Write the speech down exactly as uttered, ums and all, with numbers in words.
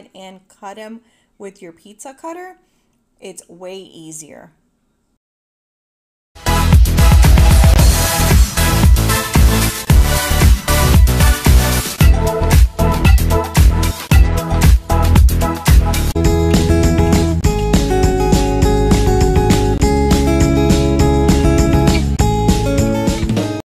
side and cut them with your pizza cutter, it's way easier.